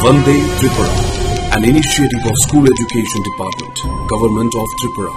Vande Tripura, an initiative of School Education Department, Government of Tripura.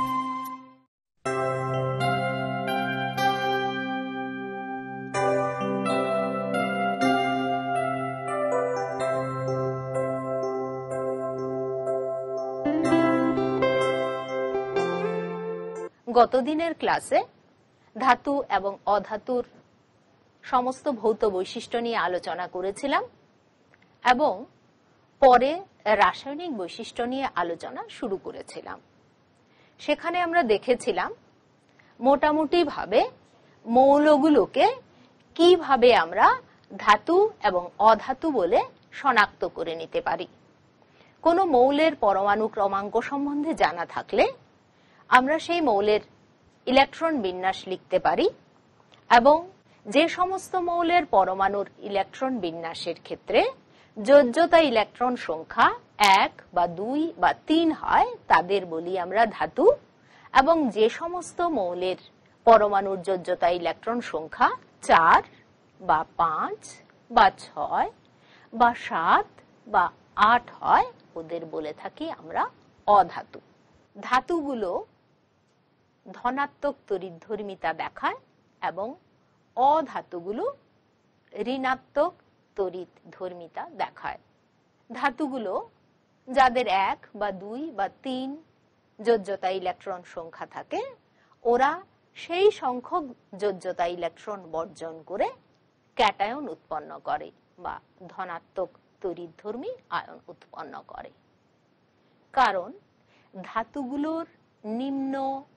গতদিনের ক্লাসে ধাতু এবং অধাতুর সমস্ত ভৌত বৈশিষ্ট্য নিয়ে আলোচনা করেছিলাম এবং পরে রাসায়নিক বৈশিষ্ট্য নিয়ে আলোচনা শুরু করেছিলাম। সেখানে আমরা দেখেছিলাম মোটামুটি ভাবে মৌলগুলোকে কিভাবে আমরা ধাতু এবং অধাতু বলে শনাক্ত করে নিতে পারি। কোনো মৌলের পরমাণু ক্রমাঙ্ক সম্বন্ধে জানা থাকলে আমরা সেই মৌলের ইলেকট্রন বিন্যাস লিখতে পারি এবং যে সমস্ত মৌলের পরমাণুর ইলেকট্রন বিন্যাসের ক্ষেত্রে যোজ্যতা ইলেকট্রন সংখ্যা 1 বা 2 বা 3 হয় তাদের বলি আমরা ধাতু, এবং যে সমস্ত মৌলের পরমাণুর যোজ্যতা ইলেকট্রন সংখ্যা 4 বা 5 বা 6 বা 7 বা 8 হয় ওদের বলে থাকি আমরা অধাতু। ধাতুগুলো ধনাত্মক তড়িৎধর্মিতা দেখায় এবং অধাতুগুলো ঋণাত্মক তড়িৎধর্মিতা দেখায়। ধাতুগুলো যাদের 1 বা 2 বা 3 যোজ্যতা ইলেকট্রন সংখ্যা থাকে ওরা সেই সংখ্যক যোজ্যতা ইলেকট্রন বর্জন করে ক্যাটায়ন উৎপন্ন করে বা ধনাত্মক তড়িৎধর্মী আয়ন উৎপন্ন করে। কারণ ধাতুগুলোর নিম্ন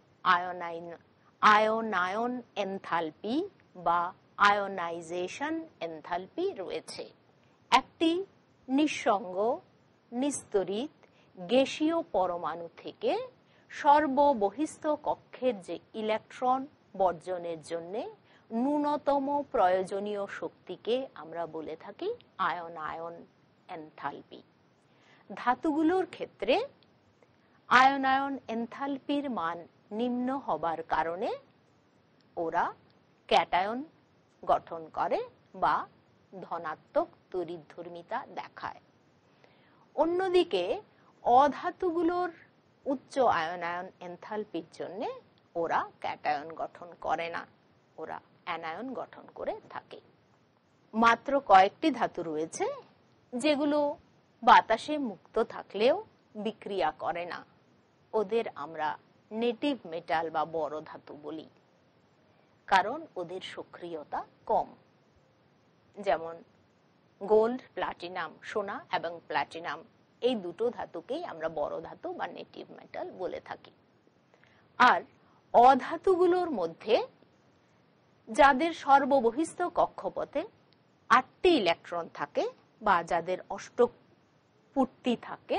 আয়নায়ন এনথালপি বা আয়নাইজেশন এনথালপি রয়েছে। একটি নিঃসঙ্গ নিস্তড়িত গ্যাসীয় পরমাণু থেকে সর্ববহিস্থ কক্ষের যে ইলেকট্রন বর্জনের জন্য ন্যূনতম প্রয়োজনীয় শক্তিকে আমরা বলে থাকি আয়নায়ন এনথালপি। ধাতুগুলোর ক্ষেত্রে আয়নায়ন এনথালপির মান নিম্ন হবার কারণে ওরা ক্যাটায়ন গঠন করে বা ধনাত্মক তড়িৎধর্মিতা দেখায়। অন্যদিকে অধাতুগুলোর উচ্চ আয়নায়ন এনথালপির জন্য ওরা ক্যাটায়ন গঠন করে না, ওরা অ্যানায়ন গঠন করে থাকে। মাত্র কয়েকটি ধাতু রয়েছে যেগুলো বাতাসে মুক্ত থাকলেও বিক্রিয়া করে না, ওদের আমরা নেটিভ মেটাল বা বড় ধাতু বলি, কারণ ওদের সক্রিয়তা কম। যেমন গোল্ড, প্লাটিনাম, সোনা এবং প্লাটিনাম এই দুটো ধাতুকেই আমরা বড় ধাতু বা নেটিভ মেটাল বলে থাকি। আর অধাতুগুলোর মধ্যে যাদের সর্ববহিস্থ কক্ষপথে 8টি ইলেকট্রন থাকে বা যাদের অষ্টক পূর্তি থাকে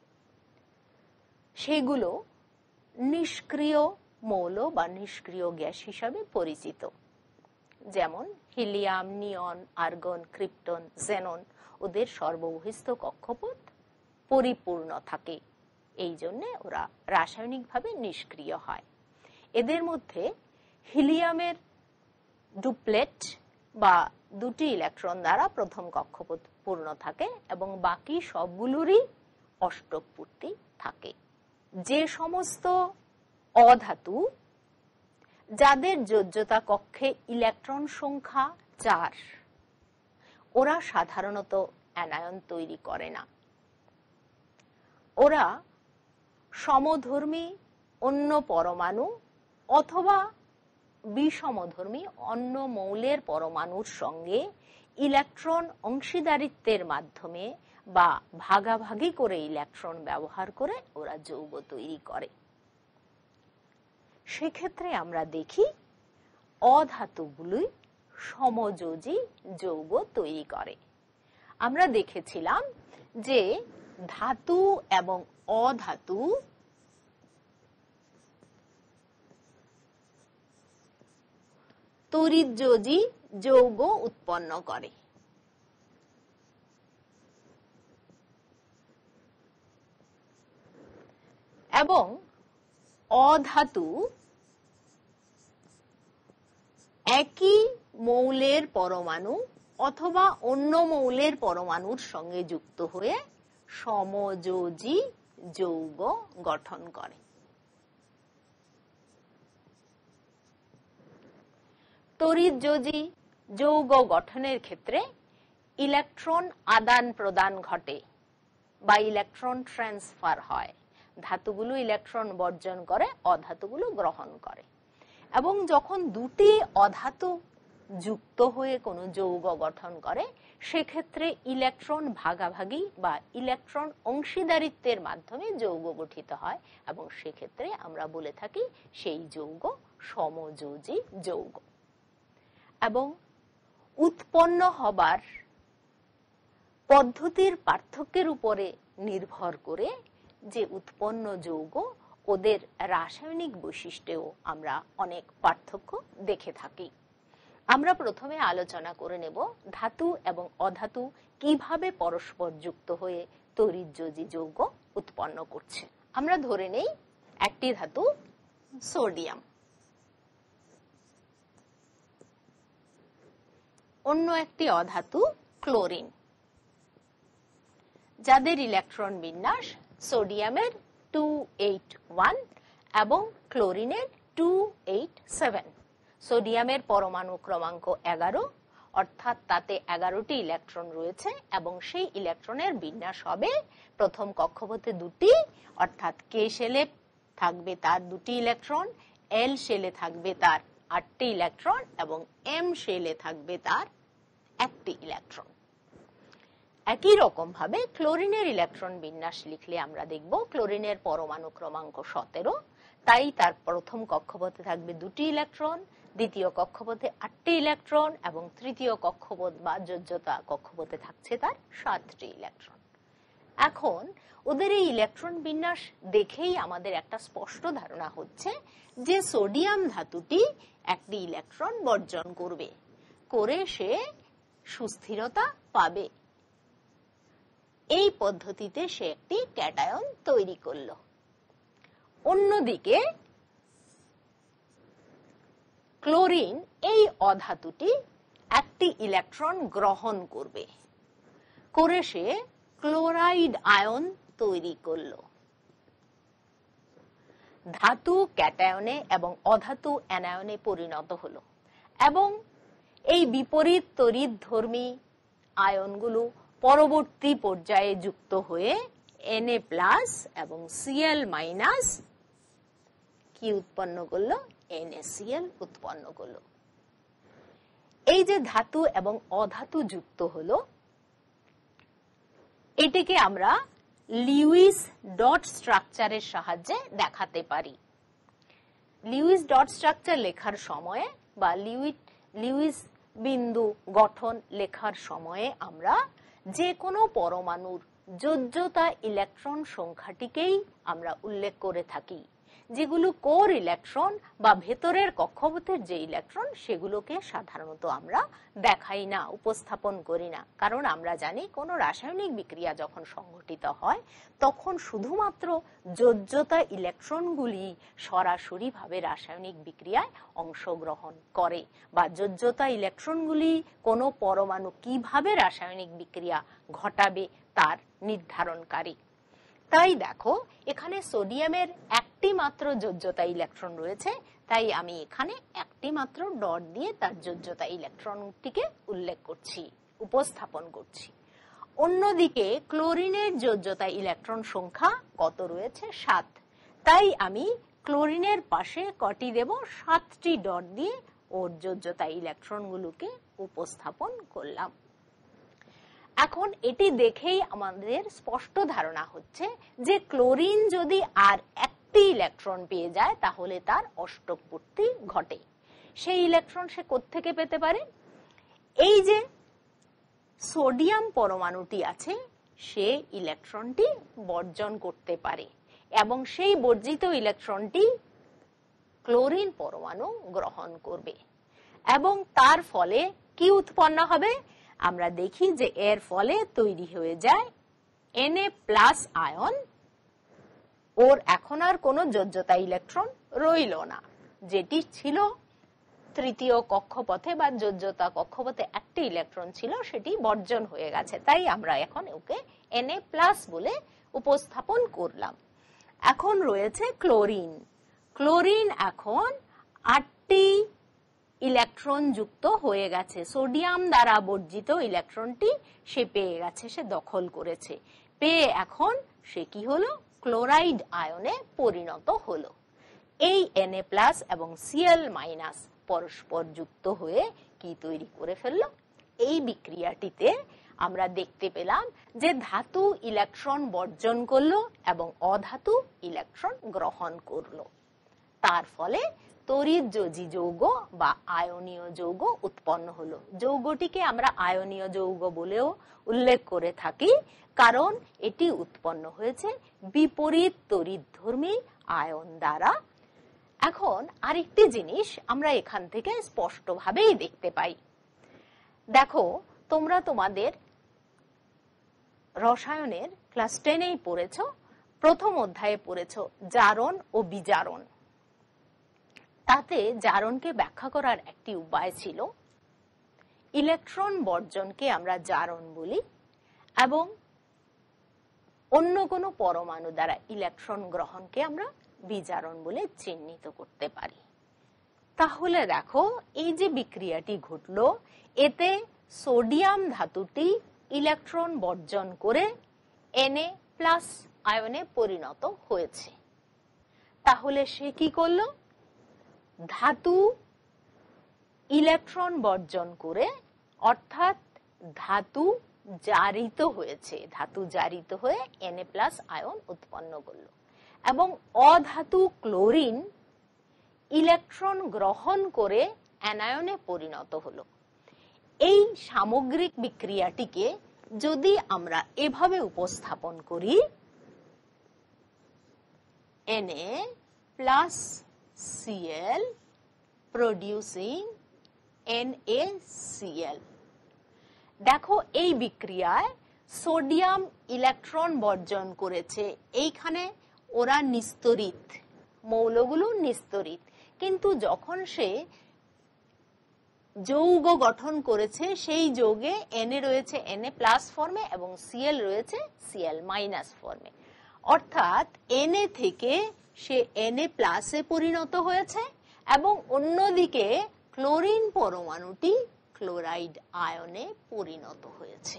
সেগুলো নিষ্ক্রিয় মৌল বা নিষ্ক্রিয় গ্যাস হিসাবে পরিচিত। যেমন helium, neon, argon, krypton, xenon ওদের সর্ববহিস্থ কক্ষপথ পরিপূর্ণ থাকে, এই জন্য ওরা রাসায়নিকভাবে নিষ্ক্রিয় হয়। এদের মধ্যে হিলিয়ামের ডুপ্লেট বা 2টি ইলেকট্রন দ্বারা প্রথম কক্ষপথ পূর্ণ থাকে এবং বাকি সবগুলোরই অষ্টক পূর্তি থাকে। যে সমস্ত অধাতু যাদের যোজ্যতা কক্ষে ইলেকট্রন সংখ্যা 4 ওরা সাধারণত অ্যানায়ন তৈরি করে না, ওরা সমধর্মী অন্য পরমাণু অথবা বিষমধর্মী অন্য মৌলের পরমাণুর সঙ্গে ইলেকট্রন অংশীদারিত্বের মাধ্যমে বা ভাগাভাগি করে ইলেকট্রন ব্যবহার করে ওরা যৌগ তৈরি করে। সেক্ষেত্রে আমরা দেখি অধাতুগুলি সমযোজী যৌগ তৈরি করে। আমরা দেখেছিলাম যে ধাতু এবং অধাতু তড়িৎযোজী যৌগ উৎপন্ন করে। এবং অধাতু একই মৌলের পরমাণু অথবা অন্য মৌলের পরমাণুর সঙ্গে যুক্ত হয়ে সমযোজী যৌগ গঠন করে। তড়িৎযোজী যৌগ গঠনের ক্ষেত্রে ইলেকট্রন আদান প্রদান ঘটে বা ইলেকট্রন ট্রান্সফার হয়। ধাতুগুলো ইলেকট্রন বর্জন করে, অধাতুগুলো গ্রহণ করে। এবং যখন দুটি অধাতু যুক্ত হয়ে কোনো যৌগ গঠন করে, সেক্ষেত্রে ইলেকট্রন ভাগাভাগি বা ইলেকট্রন অংশীদারিত্বের মাধ্যমে যৌগ গঠিত হয় এবং সেক্ষেত্রে আমরা বলে থাকি সেই যৌগ সমযোজী যৌগ। এবং উৎপন্ন হবার পদ্ধতির পার্থক্যের উপরে নির্ভর করে যে উৎপন্ন যৌগ, ওদের রাসায়নিক বৈশিষ্ট্যেও আমরা অনেক পার্থক্য দেখে থাকি। আমরা প্রথমে আলোচনা করে নেব ধাতু এবং অধাতু কিভাবে পরস্পর যুক্ত হয়ে তড়িৎযোজী যৌগ উৎপন্ন করছে। আমরা ধরে নেই একটি ধাতু সোডিয়াম, অন্য একটি অধাতু ক্লোরিন, যাদের ইলেকট্রন বিন্যাস সোডিয়ামের 281 এবং ক্লোরিনের 287। সোডিয়ামের পরমাণু ক্রমাঙ্ক 11, অর্থাৎ তাতে 11টি ইলেকট্রন রয়েছে এবং সেই ইলেকট্রনের বিন্যাস হবে প্রথম কক্ষপথে 2টি, অর্থাৎ কে শেলে থাকবে তার 2টি ইলেকট্রন, এল শেলে থাকবে তার 8টি ইলেকট্রন এবং এম শেলে থাকবে তার 1টি ইলেকট্রন। একই রকম ভাবে ক্লোরিনের ইলেকট্রন বিন্যাস লিখলে আমরা দেখব ক্লোরিনের পরমাণু ক্রমাঙ্ক 17, তাই তার প্রথম কক্ষপথে থাকবে 2টি ইলেকট্রন, দ্বিতীয় কক্ষপথে 8টি ইলেকট্রন এবং তৃতীয় কক্ষপথ বা যোজ্যতা কক্ষপথে থাকছে তার 7টি ইলেকট্রন। এখন ওদের এই ইলেকট্রন বিন্যাস দেখেই আমাদের একটা স্পষ্ট ধারণা হচ্ছে যে সোডিয়াম ধাতুটি একটি ইলেকট্রন বর্জন করবে, করে সে সুস্থিরতা পাবে। এই পদ্ধতিতে সে একটি ক্যাটায়ন তৈরি করল। অন্যদিকে ক্লোরিন এই অধাতুটি একটি ইলেকট্রন গ্রহণ করবে, করে সে ক্লোরাইড আয়ন তৈরি করল। ধাতু ক্যাটায়নে এবং অধাতু অ্যানায়নে পরিণত হলো এবং এই বিপরীত তড়িৎধর্মী আয়নগুলো পরবর্তী পর্যায়ে যুক্ত হয়ে Na+ এবং Cl- কি উৎপন্ন করলো? NaCl উৎপন্ন করলো। এই যে ধাতু এবং অধাতু যুক্ত হলো, এটিকে আমরা লিউইস ডট স্ট্রাকচারের সাহায্যে দেখাতে পারি। লিউইস ডট স্ট্রাকচার লেখার সময়ে বা লিউইস বিন্দু গঠন লেখার সময়ে আমরা যে কোনো পরমাণুর যোজ্যতা ইলেকট্রন সংখ্যাটিকেই আমরা উল্লেখ করে থাকি। যেগুলো কোর ইলেকট্রন বা ভেতরের কক্ষপথের যে ইলেকট্রন, সেগুলোকে সাধারণত আমরা দেখাই না, উপস্থাপন করি না। কারণ আমরা জানি কোনো রাসায়নিক বিক্রিয়া যখন সংঘটিত হয় তখন শুধুমাত্র যোজ্যতা ইলেকট্রনগুলি সরাসরিভাবে রাসায়নিক বিক্রিয়ায় অংশগ্রহণ করে, বা যোজ্যতা ইলেকট্রনগুলি কোনো পরমাণু কিভাবে রাসায়নিক বিক্রিয়া ঘটাবে তার নির্ধারণকারী। তাই দেখো এখানে সোডিয়ামের একটি মাত্র যোজ্যতা ইলেকট্রন রয়েছে, তাই আমি এখানে একটি মাত্র ডট দিয়ে তার যোজ্যতা ইলেকট্রনটিকে উল্লেখ করছি, উপস্থাপন করছি। অন্যদিকে ক্লোরিনের যোজ্যতা ইলেকট্রন সংখ্যা কত রয়েছে? 7। তাই আমি ক্লোরিনের পাশে কটি দেব? 7টি ডট দিয়ে ওর যোজ্যতা ইলেকট্রনগুলোকে উপস্থাপন করলাম। এখন এটি দেখেই আমাদের স্পষ্ট ধারণা হচ্ছে যে ক্লোরিন যদি আর একটি ইলেকট্রন পেয়ে যায় তাহলে তার অষ্টকপূর্তি ঘটে। সেই ইলেকট্রন সে কোত্থেকে পেতে পারে? এই যে সোডিয়াম পরমাণুটি আছে সে ইলেকট্রনটি বর্জন করতে পারে এবং সেই বর্জিত ইলেকট্রনটি ক্লোরিন পরমাণু গ্রহণ করবে এবং তার ফলে কি উৎপন্ন হবে? আমরা দেখি যে এর ফলে তৈরি হয়ে যায় Na+ আয়ন। ওর এখন আর কোনো যোজ্যতা ইলেকট্রন রইল না, যেটি ছিল তৃতীয় কক্ষপথে বা যোজ্যতা কক্ষপথে একটি ইলেকট্রন ছিল, সেটি বর্জন হয়ে গেছে, তাই আমরা এখন ওকে Na+ বলে উপস্থাপন করলাম। এখন রয়েছে ক্লোরিন। ক্লোরিন এখন 8টি ইলেকট্রন যুক্ত হয়ে গেছে। সোডিয়াম দ্বারা বর্জিত ইলেকট্রনটি সে পেয়ে গেছে, সে দখল করেছে। পেয়ে এখন সে কি হলো? ক্লোরাইড আয়নে পরিণত হলো। এই Na+ এবং Cl- পরস্পর যুক্ত হয়ে কি তৈরি করে ফেললো? এই বিক্রিয়াটিতে আমরা দেখতে পেলাম যে ধাতু ইলেকট্রন বর্জন করলো এবং অধাতু ইলেকট্রন গ্রহণ করলো। তার ফলে তড়িৎযোজী যৌগ বা আয়নীয় যৌগ উৎপন্ন হলো। যৌগটিকে আমরা আয়নীয় যৌগ বলেও উল্লেখ করে থাকি, কারণ এটি উৎপন্ন হয়েছে বিপরীত তড়িৎধর্মী আয়ন দ্বারা। এখন আরেকটি জিনিস আমরা এখান থেকে স্পষ্টভাবেই দেখতে পাই। দেখো, তোমরা তোমাদের রসায়নের ক্লাস 10-এই পড়েছ, প্রথম অধ্যায়ে পড়েছ জারণ ও বিজারণ। তাতে জারণকে ব্যাখ্যা করার একটি উপায় ছিল ইলেকট্রন বর্জনকে আমরা জারণ বলি এবং অন্য কোনো পরমাণু দ্বারা ইলেকট্রন গ্রহণকে আমরা বিজারণ বলে চিহ্নিত করতে পারি। তাহলে দেখো, এই যে বিক্রিয়াটি ঘটলো, এতে সোডিয়াম ধাতুটি ইলেকট্রন বর্জন করে Na+ আয়নে পরিণত হয়েছে। তাহলে সে কি করলো? ধাতু ইলেকট্রন বর্জন করে, অর্থাৎ ধাতু জারিত হয়েছে, ধাতু জারিত হয়ে Na+ আয়ন উৎপন্ন করলো এবং অধাতু ক্লোরিন ইলেকট্রন গ্রহণ করে অ্যানায়নে পরিণত হলো। এই সামগ্রিক বিক্রিয়াটিকে যদি আমরা এভাবে উপস্থাপন করি, Na+Cl producing NaCl। দেখো, এই বিক্রিয়ায় সোডিয়াম ইলেকট্রন বর্জন করেছে। এইখানে ওরা নিস্তরিত, মৌলগুলো নিস্তরিত, কিন্তু যখন সে যৌগ গঠন করেছে, সেই যৌগে Na রয়েছে Na+ ফর্মে এবং Cl রয়েছে Cl- ফর্মে। অর্থাৎ Na থেকে সে Na+ এ পরিণত হয়েছে এবং অন্যদিকে ক্লোরিন পরমাণুটি ক্লোরাইড আয়নে পরিণত হয়েছে।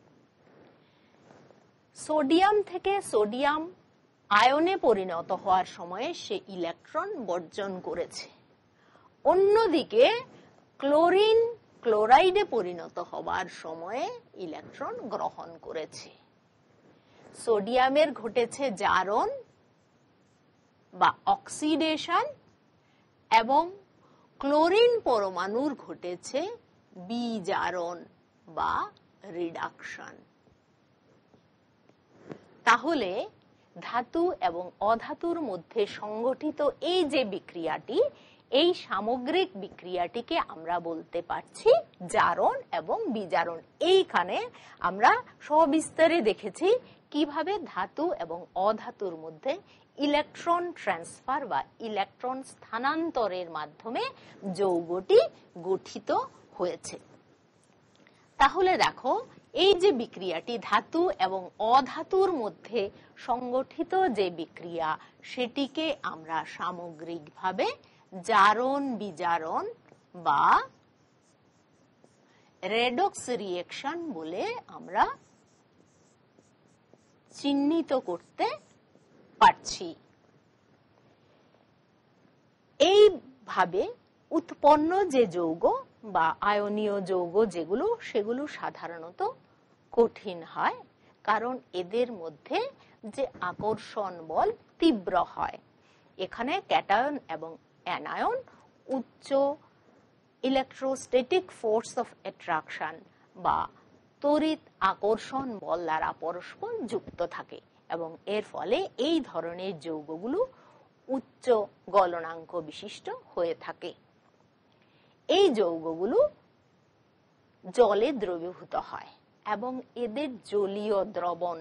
সোডিয়াম থেকে সোডিয়াম আয়নে পরিণত হওয়ার সময়ে সে ইলেকট্রন বর্জন করেছে। অন্যদিকে ক্লোরিন ক্লোরাইডে পরিণত হবার সময়ে ইলেকট্রন গ্রহণ করেছে। সোডিয়ামের ঘটেছে জারণ বা অক্সিডেশন এবং ক্লোরিন পরমাণুর ঘটেছে বিজারণ বা রিডাকশন। তাহলে ধাতু এবং অধাতুর মধ্যে সংগঠিত এই যে বিক্রিয়াটি, এই সামগ্রিক বিক্রিয়াটিকে আমরা বলতে পারছি জারণ এবং বিজারণ। এইখানে আমরা সবিস্তারে দেখেছি কিভাবে ধাতু এবং অধাতুর মধ্যে ইলেকট্রন ট্রান্সফার বা ইলেকট্রন স্থানান্তরের মাধ্যমে যৌগটি গঠিত হয়েছে। তাহলে দেখো, এই যে বিক্রিয়াটি ধাতু এবং অধাতুর মধ্যে সংগঠিত যে বিক্রিয়া, সেটিকে আমরা সামগ্রিকভাবে জারণ বিজারণ বা রেডক্স রিঅ্যাকশন বলে আমরা চিহ্নিত করতে পারছি। এইভাবে উৎপন্ন যে যৌগ বা আয়নীয় যৌগ যেগুলো, সেগুলো সাধারণত কঠিন হয়, কারণ এদের মধ্যে যে আকর্ষণ বল তীব্র হয়। এখানে ক্যাটায়ন এবং অ্যানায়ন উচ্চ ইলেকট্রোস্ট্যাটিক ফোর্স অফ অ্যাট্রাকশন বা তড়িৎ আকর্ষণ বল দ্বারা পরস্পর যুক্ত থাকে এবং এর ফলে এই ধরনের যৌগগুলো উচ্চ গলনাঙ্ক বিশিষ্ট হয়ে থাকে। এই যৌগগুলো জলে দ্রবীভূত হয় এবং এদের জলীয় দ্রবণ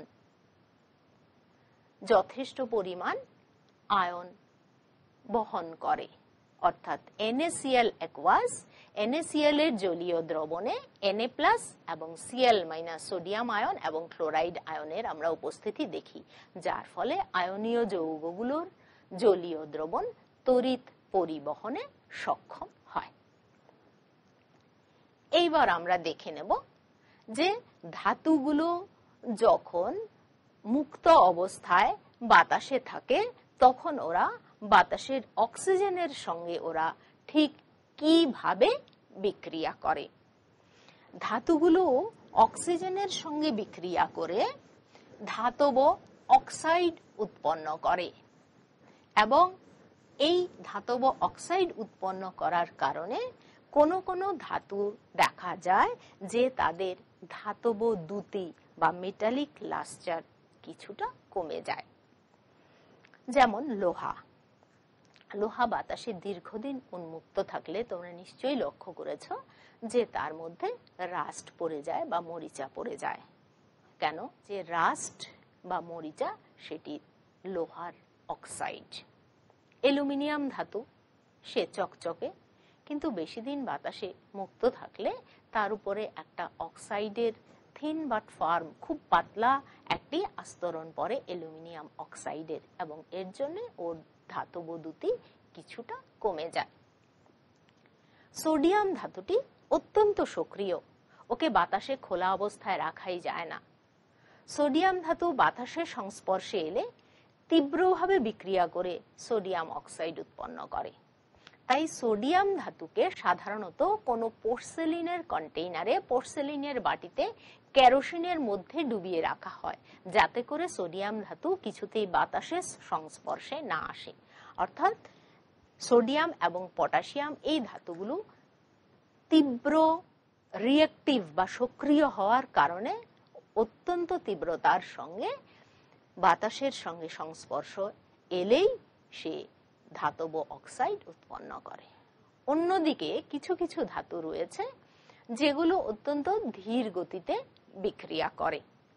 যথেষ্ট পরিমাণ আয়ন বহন করে, অর্থাৎ NaCl অ্যাকুয়াস, NaCl এর জলীয় দ্রবণে Na+ এবং Cl- সোডিয়াম আয়ন এবং ক্লোরাইড আয়নের আমরা উপস্থিতি দেখি, যার ফলে আয়নীয় যৌগগুলোর জলীয় দ্রবণ তড়িৎ পরিবহনে সক্ষম হয়। এইবার আমরা দেখে নেব যে ধাতুগুলো যখন মুক্ত অবস্থায় বাতাসে থাকে তখন ওরা বাতাসের অক্সিজেনের সঙ্গে ওরা ঠিক কিভাবে বিক্রিয়া করে। ধাতুগুলো অক্সিজেনের সঙ্গে বিক্রিয়া করে ধাতব অক্সাইড উৎপন্ন করে এবং এই ধাতব অক্সাইড উৎপন্ন করার কারণে কোনো কোনো ধাতু দেখা যায় যে তাদের ধাতব দ্যুতি বা মেটালিক লাস্টার কিছুটা কমে যায়। যেমন লোহা। লোহা বাতাসে দীর্ঘদিন উন্মুক্ত থাকলে তোমরা নিশ্চয়ই লক্ষ্য করেছো যে তার মধ্যে রাস্ট পড়ে যায় বা মরিচা পড়ে যায়। কেন? যে রাস্ট বা মরিচা সেটি লোহার অক্সাইড। অ্যালুমিনিয়াম ধাতু, সে চকচকে, কিন্তু বেশি দিন বাতাসে মুক্ত থাকলে তার উপরে একটা অক্সাইডের থিন বাট ফার্ম, খুব পাতলা একটি আস্তরণ পড়ে অ্যালুমিনিয়াম অক্সাইডের, এবং এর জন্য ওর ধাতব দ্যুতি কিছুটা কমে যায়। সোডিয়াম ধাতুটি অত্যন্ত সক্রিয়, ওকে বাতাসে খোলা অবস্থায় রাখাই যায় না। সোডিয়াম ধাতু বাতাসের সংস্পর্শে এলে তীব্রভাবে বিক্রিয়া করে সোডিয়াম অক্সাইড উৎপন্ন করে। তাই সোডিয়াম ধাতুকে সাধারণত কোনো পোর্সেলিনের কন্টেইনারে, পোর্সেলিনের বাটিতে কেরোসিনের মধ্যে ডুবিয়ে রাখা হয়, যাতে করে সোডিয়াম ধাতু কিছুতেই বাতাসের সংস্পর্শে না আসে। অর্থাৎ সোডিয়াম এবং পটাশিয়াম এই ধাতুগুলো তীব্র রিঅ্যাক্টিভ বা সক্রিয় হওয়ার কারণে অত্যন্ত তীব্রতার সঙ্গে বাতাসের সঙ্গে সংস্পর্শ এলেই সে ধাতব অক্সাইড উৎপন্ন করে। অন্যদিকে কিছু কিছু ধাতু রয়েছে যেগুলো অত্যন্ত ধীর গতিতে বিক্রিয়া করে।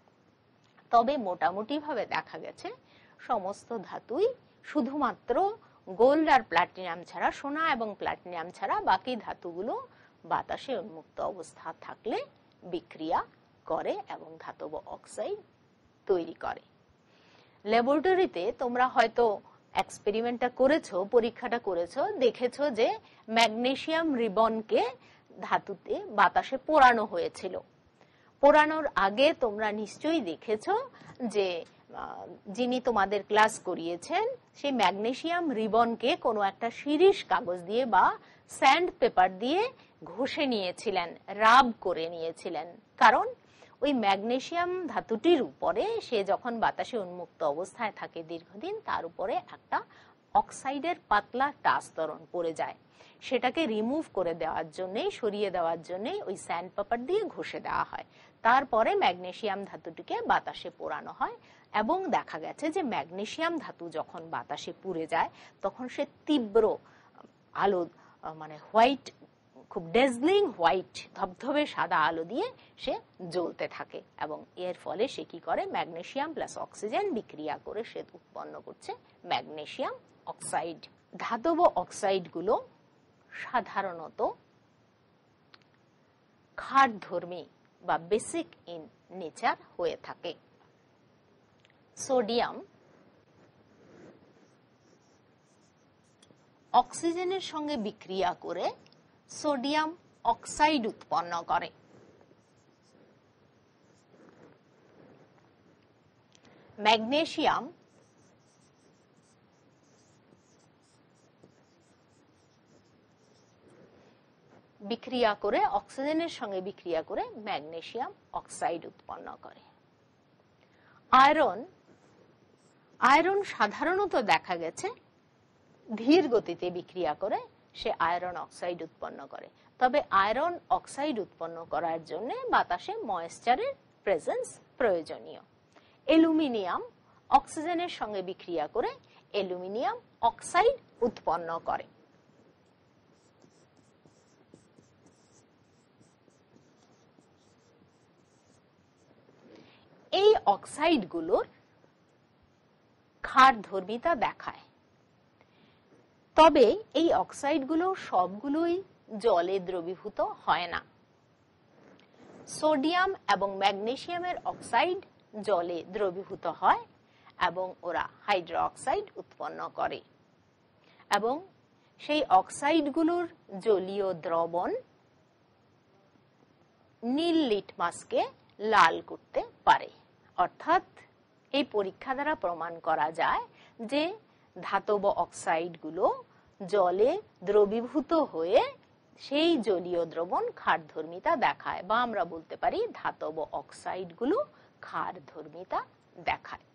তবে মোটামুটি ভাবে দেখা গেছে সমস্ত ধাতুই শুধুমাত্র গোল্ড আর প্লাটিনাম ছাড়া, সোনা এবং প্লাটিনাম ছাড়া বাকি ধাতুগুলো বাতাসে উন্মুক্ত অবস্থা থাকলে বিক্রিয়া করে এবং ধাতব অক্সাইড তৈরি করে। ল্যাবরেটরিতে তোমরা হয়তো এক্সপেরিমেন্টটা করেছো, পরীক্ষাটা করেছো, দেখেছো যে ম্যাগনেসিয়াম রিবনকে ধাতুতে বাতাসে পোড়ানো হয়েছিল। পোড়ানোর আগে তোমরা নিশ্চয়ই দেখেছো যে যিনি তোমাদের ক্লাস করিয়েছেন সেই ম্যাগনেসিয়াম রিবনকে কোনো একটা শিরিষ কাগজ দিয়ে বা স্যান্ড পেপার দিয়ে ঘষে নিয়েছিলেন, রাব করে নিয়েছিলেন। কারণ ওই ম্যাগনেসিয়াম ধাতুটির উপরে সে যখন বাতাসে উন্মুক্ত অবস্থায় থাকে দীর্ঘদিন, তার উপরে একটা অক্সাইডের পাতলা আস্তরণ পড়ে যায়। সেটাকে রিমুভ করে দেওয়ার জন্যই, সরিয়ে দেওয়ার জন্যই ওই স্যান্ড পেপার দিয়ে ঘষে দেওয়া হয়। তারপরে ম্যাগনেসিয়াম ধাতুটিকে বাতাসে পোড়ানো হয় এবং দেখা গেছে যে ম্যাগনেসিয়াম ধাতু যখন বাতাসে পুড়ে যায় তখন সে তীব্র আলো, মানে হোয়াইট, খুব ডেজলিং হোয়াইট, ধবধবে সাদা আলো দিয়ে সে জ্বলতে থাকে এবং এর ফলে সে কি করে, ম্যাগনেসিয়াম প্লাস অক্সিজেন বিক্রিয়া করে সে উৎপন্ন করছে ম্যাগনেসিয়াম অক্সাইড। ধাতব অক্সাইডগুলো সাধারণত ক্ষারধর্মী বা বেসিক ইন নেচার হয়ে থাকে। সোডিয়াম অক্সিজেনের সঙ্গে বিক্রিয়া করে সোডিয়াম অক্সাইড উৎপন্ন করে। ম্যাগনেসিয়াম বিক্রিয়া করে, অক্সিজেনের সঙ্গে বিক্রিয়া করে ম্যাগনেসিয়াম অক্সাইড উৎপন্ন করে। আয়রন সাধারণত দেখা গেছে ধীর গতিতে বিক্রিয়া করে সে আয়রন অক্সাইড উৎপন্ন করে। তবে আয়রন অক্সাইড উৎপন্ন করার জন্য বাতাসে ময়েশ্চারের প্রেজেন্স প্রয়োজনীয়। অ্যালুমিনিয়াম অক্সিজেনের সঙ্গে বিক্রিয়া করে অ্যালুমিনিয়াম অক্সাইড উৎপন্ন করে। এই অক্সাইডগুলোর ক্ষারধর্মিতা দেখায়। তবে এই অক্সাইডগুলো সবগুলোই জলে দ্রবীভূত হয় না। সোডিয়াম এবং ম্যাগনেসিয়ামের অক্সাইড জলে দ্রবীভূত হয় এবং ওরা হাইড্রো অক্সাইড উৎপন্ন করে এবং সেই অক্সাইডগুলোর জলীয় দ্রবণ নীল লিটমাসকে লাল করতে পারে। অর্থাৎ এই পরীক্ষা দ্বারা প্রমাণ করা যায় যে ধাতব অক্সাইডগুলো জলে দ্রবীভূত হয়ে সেই জলীয় দ্রবণ ক্ষারধর্মিতা দেখায়, বা আমরা বলতে পারি ধাতব অক্সাইডগুলো ক্ষারধর্মিতা দেখায়।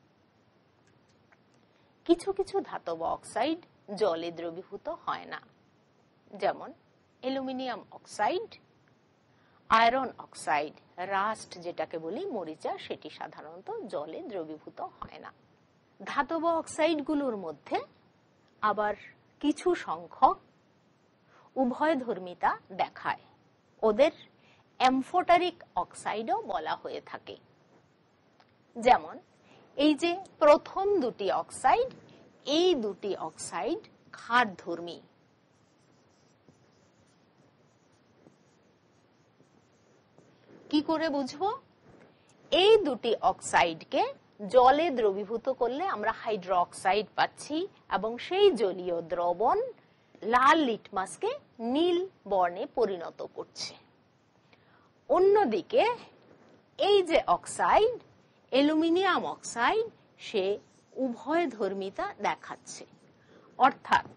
কিছু কিছু ধাতব অক্সাইড জলে দ্রবীভূত হয় না, যেমন aluminium oxide, iron oxide, rust যেটাকে বলি মরিচা, সেটি সাধারণত জলে দ্রবীভূত হয় না। ধাতব অক্সাইডগুলোর মধ্যে আবার কিছু সংখ্যক উভয়ধর্মিতা দেখায়, ওদের অ্যামফোটারিক অক্সাইডও বলা হয়ে থাকে। যেমন এই যে প্রথম দুটি অক্সাইড, এই দুটি অক্সাইড ক্ষারধর্মী। কি করে বুঝবো? এই দুটি অক্সাইডকে জলে দ্রবীভূত করলে আমরা হাইড্রো অক্সাইড পাচ্ছি এবং সেই জলীয় দ্রবণ লাল লিটমাসকে নীল বর্ণে পরিণত করছে। অন্যদিকে এই যে অক্সাইড, অ্যালুমিনিয়াম অক্সাইড, সে উভয়ধর্মিতা দেখাচ্ছে। অর্থাৎ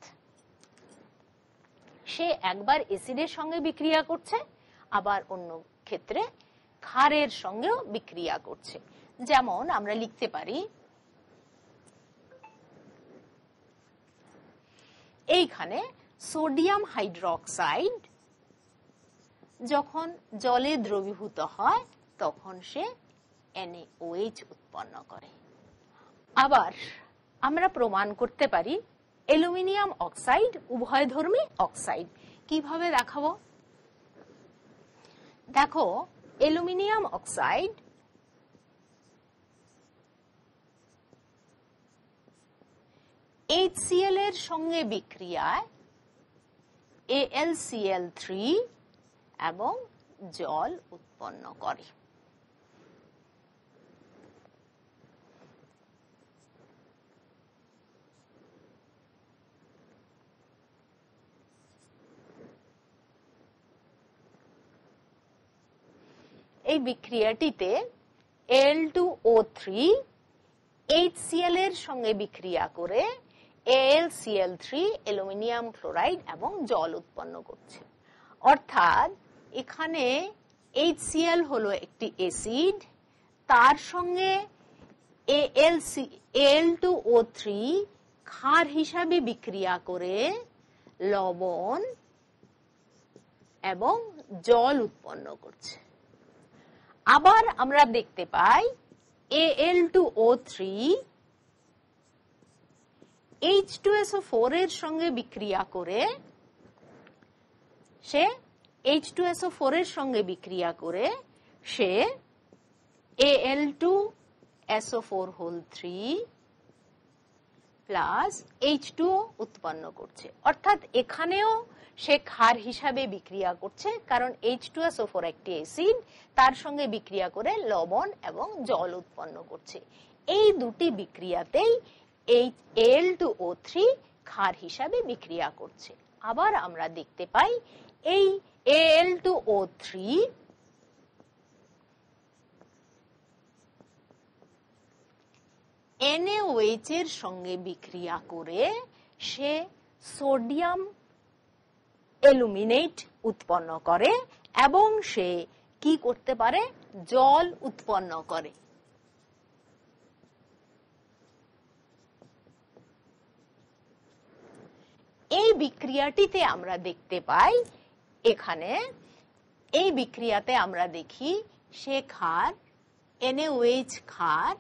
সে একবার অ্যাসিডের সঙ্গে বিক্রিয়া করছে, আবার অন্য ক্ষেত্রে ক্ষারের সঙ্গেও বিক্রিয়া করছে। যেমন আমরা লিখতে পারি এইখানে সোডিয়াম হাইড্রোক্সাইড যখন জলে দ্রবীভূত হয় তখন সে NaOH উৎপন্ন করে। আবার আমরা প্রমাণ করতে পারি অ্যালুমিনিয়াম অক্সাইড উভয়ধর্মী অক্সাইড। কিভাবে দেখাবো? দেখো, অ্যালুমিনিয়াম অক্সাইড HCl এর সঙ্গে বিক্রিয়ায় AlCl3 এবং জল উৎপন্ন করে। এই বিক্রিয়াটিতে Al2O3 HCl এর সঙ্গে বিক্রিয়া করে AlCl3 অ্যালুমিনিয়াম ক্লোরাইড এবং জল উৎপন্ন করছে। অর্থাৎ এখানে HCl হলো একটি অ্যাসিড, তার সঙ্গে Al2O3 ক্ষার হিসাবে বিক্রিয়া করে লবণ এবং জল উৎপন্ন করছে। আবার আমরা দেখতে পাই Al2O3 H2SO4 এর সঙ্গে বিক্রিয়া করে সে H2SO4 এর সঙ্গে বিক্রিয়া করে সে Al2SO4 প্লাস H2O উৎপন্ন করছে। অর্থাৎ এখানেও সে ক্ষার হিসাবে বিক্রিয়া করছে, কারণ H2SO4 একটি অ্যাসিড, তার সঙ্গে বিক্রিয়া করে লবণ এবং জল উৎপন্ন করছে। এই দুটি বিক্রিয়াতেই Al2O3 ক্ষার হিসাবে বিক্রিয়া করছে। আবার আমরা দেখতে পাই এই Al2O3 NaOH এর সঙ্গে বিক্রিয়া করে সে সোডিয়াম অ্যালুমিনেট উৎপন্ন করে এবং সে কি করতে পারে? জল উৎপন্ন করে। এই বিক্রিয়াটিতে আমরা দেখতে পাই, এখানে এই বিক্রিয়াতে আমরা দেখি সে ক্ষার NaOH ক্ষার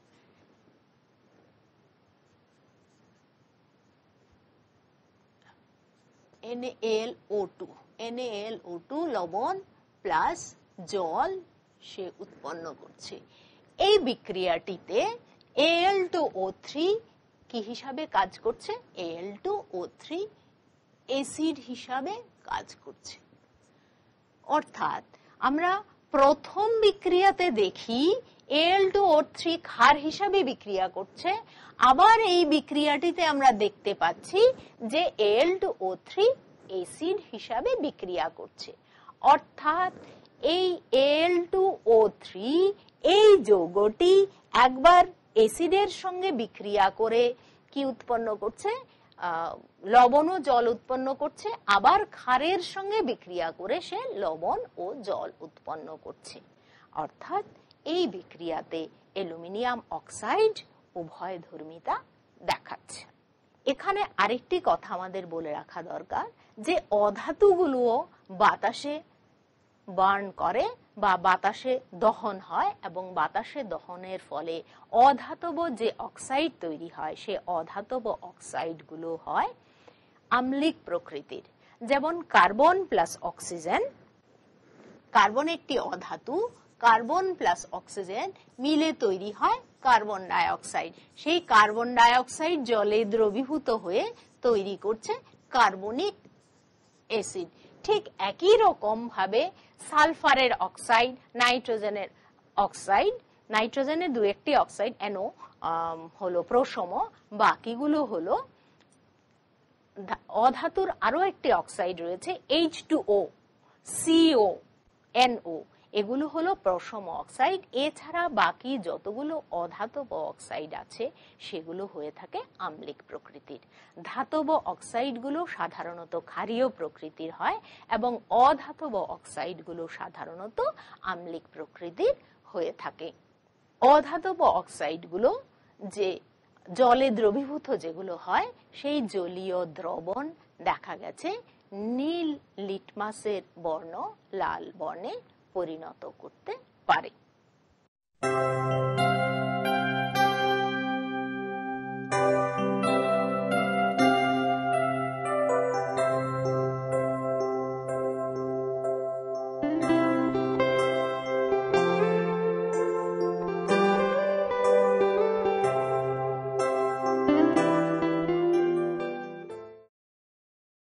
NaLO2 লবণ প্লাস জল সে উৎপন্ন করছে। এই বিক্রিয়াটিতে Al2O3 কি হিসাবে কাজ করছে? Al2O3 অ্যাসিড হিসাবে কাজ করছে। অর্থাৎ আমরা প্রথম বিক্রিয়াতে দেখি Al2O3 ক্ষার হিসাবে বিক্রিয়া করছে, আবার এই বিক্রিয়াটিতে আমরা দেখতে পাচ্ছি যে Al2O3 অ্যাসিড হিসাবে বিক্রিয়া করছে। অর্থাৎ এই Al2O3 এই যৌগটি একবার অ্যাসিডের সঙ্গে বিক্রিয়া করে কি উৎপন্ন করছে? লবণ ও জল উৎপন্ন করছে, আবার ক্ষারের সঙ্গে বিক্রিয়া করে সে লবণ ও জল উৎপন্ন করছে। অর্থাৎ এই বিক্রিয়াতে অ্যালুমিনিয়াম অক্সাইড উভয়ধর্মিতা দেখাচ্ছে। এখানে আরেকটি কথা আমাদের বলে রাখা দরকার যে অধাতুগুলোও বাতাসে বার্ন করে বা বাতাসে দহন হয়, এবং বাতাসে দহনের ফলে অধাতব যে অক্সাইড তৈরি হয় সে অধাতব অক্সাইডগুলো হয় আম্লিক প্রকৃতির। যেমন কার্বন প্লাস অক্সিজেন, কার্বন একটি অধাতু, কার্বন প্লাস অক্সিজেন মিলে তৈরি হয় কার্বন ডাই অক্সাইড। সেই কার্বন ডাই অক্সাইড জলে দ্রবীভূত হয়ে তৈরি করছে কার্বনিক অ্যাসিড। ঠিক একই রকম ভাবে সালফারের অক্সাইড, নাইট্রোজেনের অক্সাইড, নাইট্রোজেনের দু একটি অক্সাইড NO হলো প্রশম, বাকিগুলো হলো অধাতুর আরো একটি অক্সাইড রয়েছে H2O, CO, NO, এগুলো হলো প্রশম অক্সাইড। এছাড়া বাকি যতগুলো অধাতব অক্সাইড আছে সেগুলো হয়ে থাকে আম্লিক প্রকৃতির। ধাতব অক্সাইডগুলো সাধারণত ক্ষারীয় প্রকৃতির হয় এবং অধাতব অক্সাইডগুলো সাধারণত আম্লিক প্রকৃতির হয়ে থাকে। অধাতব অক্সাইডগুলো যে জলে দ্রবীভূত যেগুলো হয় সেই জলীয় দ্রবণ দেখা গেছে নীল লিটমাসের বর্ণ লাল বর্ণে পরিণত করতে পারে।